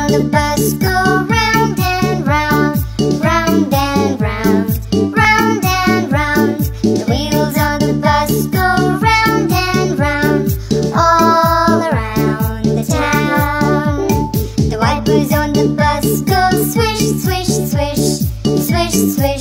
the bus go round and round, round and round, round and round. The wheels on the bus go round and round, all around the town. The wipers on the bus go swish, swish, swish, swish, swish.